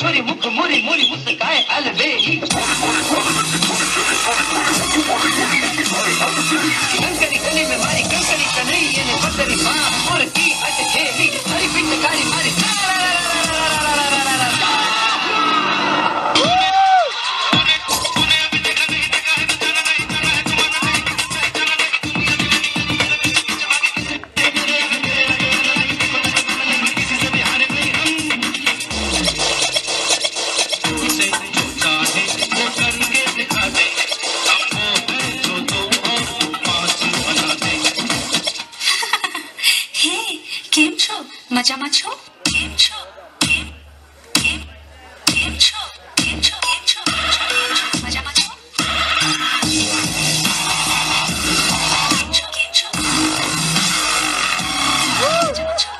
छोरी मुख मोरी मोरी मुस्काए अलबेली कंकड़ी गली में मारी कंकड़ी कन्हैया ने पत्थरी बाँ और की हट खेली हरी पिचकारी मारी मजामा छो केम छो केम केम केम छो केम छो केम छो मजामा छो केम छो केम छो मजामा छो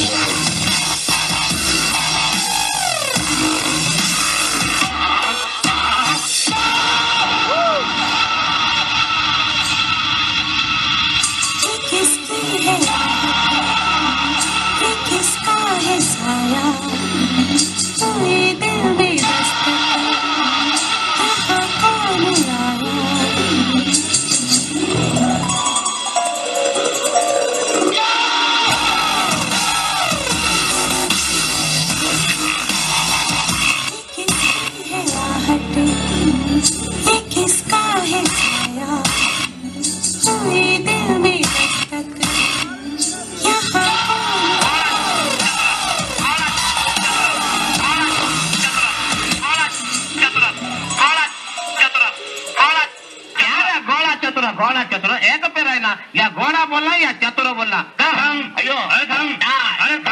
घोड़ा चतुर एक पे रहना या घोड़ा बोलना या चतुर बोलना। अयो अरे